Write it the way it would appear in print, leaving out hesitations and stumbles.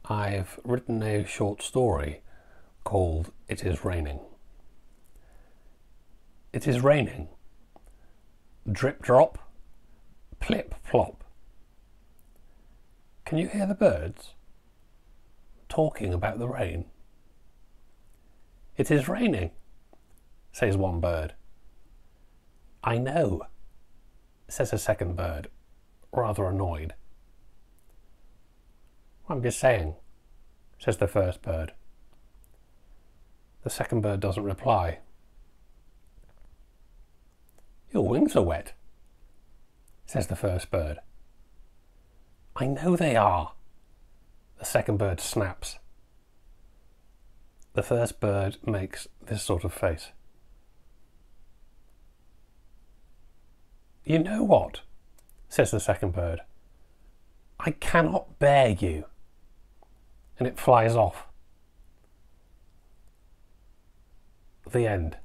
I've written a short story called It Is Raining. It is raining. Drip drop, plip plop. Can you hear the birds talking about the rain? It is raining, says one bird. I know, says a second bird, rather annoyed. I'm just saying, says the first bird. The second bird doesn't reply. Your wings are wet, says the first bird. I know they are, the second bird snaps. The first bird makes this sort of face. You know what, says the second bird. I cannot bear you. And it flies off. The end.